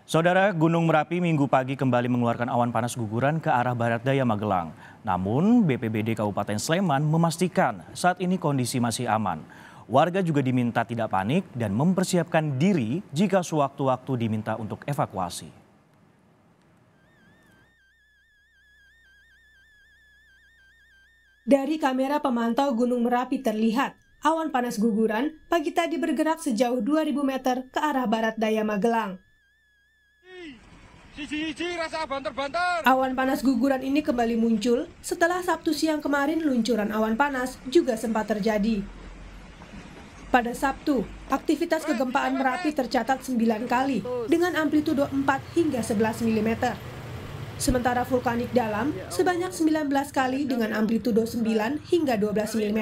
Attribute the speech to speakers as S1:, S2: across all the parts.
S1: Saudara, Gunung Merapi Minggu pagi kembali mengeluarkan awan panas guguran ke arah barat daya Magelang. Namun, BPBD Kabupaten Sleman memastikan saat ini kondisi masih aman. Warga juga diminta tidak panik dan mempersiapkan diri jika sewaktu-waktu diminta untuk evakuasi.
S2: Dari kamera pemantau Gunung Merapi terlihat, awan panas guguran pagi tadi bergerak sejauh 2.000 meter ke arah barat daya Magelang. Awan panas guguran ini kembali muncul setelah Sabtu siang kemarin luncuran awan panas juga sempat terjadi. Pada Sabtu, aktivitas kegempaan Merapi tercatat 9 kali dengan amplitudo 4 hingga 11 mm. Sementara vulkanik dalam sebanyak 19 kali dengan amplitudo 9 hingga 12 mm.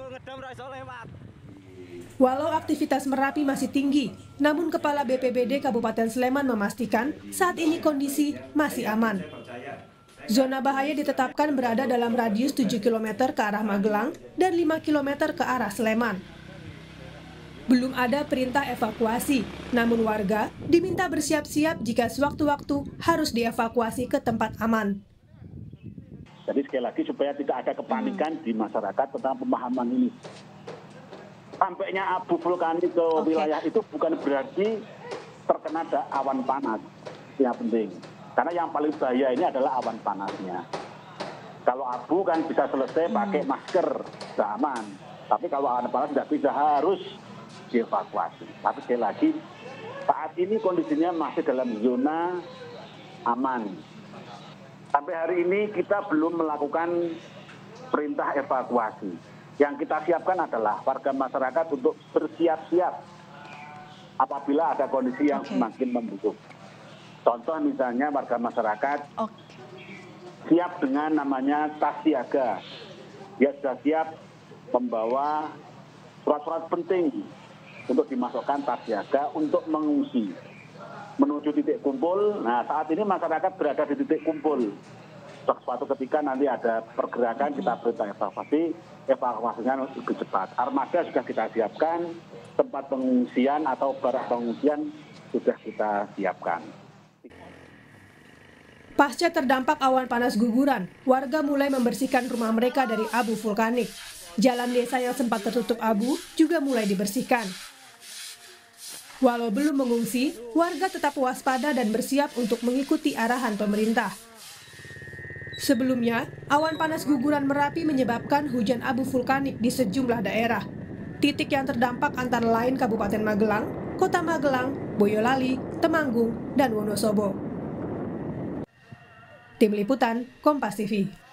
S2: Walau aktivitas Merapi masih tinggi, namun Kepala BPBD Kabupaten Sleman memastikan saat ini kondisi masih aman. Zona bahaya ditetapkan berada dalam radius 7 km ke arah Magelang dan 5 km ke arah Sleman. Belum ada perintah evakuasi, namun warga diminta bersiap-siap jika sewaktu-waktu harus dievakuasi ke tempat aman.
S3: Jadi sekali lagi supaya tidak ada kepanikan di masyarakat tentang pemahaman ini. Sampainya abu vulkanik ke wilayah itu bukan berarti terkena awan panas. Yang penting. Karena yang paling bahaya ini adalah awan panasnya. Kalau abu kan bisa selesai pakai masker, sudah aman. Tapi kalau awan panas tidak bisa, harus dievakuasi. Tapi sekali lagi, saat ini kondisinya masih dalam zona aman. Sampai hari ini kita belum melakukan perintah evakuasi. Yang kita siapkan adalah warga masyarakat untuk bersiap-siap apabila ada kondisi yang semakin memburuk. Contoh misalnya warga masyarakat siap dengan namanya tas siaga. Dia sudah siap membawa surat-surat penting untuk dimasukkan tas siaga untuk mengungsi menuju titik kumpul. Nah, saat ini masyarakat berada di titik kumpul. Suatu ketika nanti ada pergerakan, kita perintah evakuasinya lebih cepat. Armada sudah kita siapkan, tempat pengungsian atau barak pengungsian sudah kita siapkan.
S2: Pasca terdampak awan panas guguran, warga mulai membersihkan rumah mereka dari abu vulkanik. Jalan desa yang sempat tertutup abu juga mulai dibersihkan. Walau belum mengungsi, warga tetap waspada dan bersiap untuk mengikuti arahan pemerintah. Sebelumnya, awan panas guguran Merapi menyebabkan hujan abu vulkanik di sejumlah daerah. Titik yang terdampak antara lain Kabupaten Magelang, Kota Magelang, Boyolali, Temanggung, dan Wonosobo. Tim Liputan, Kompas TV.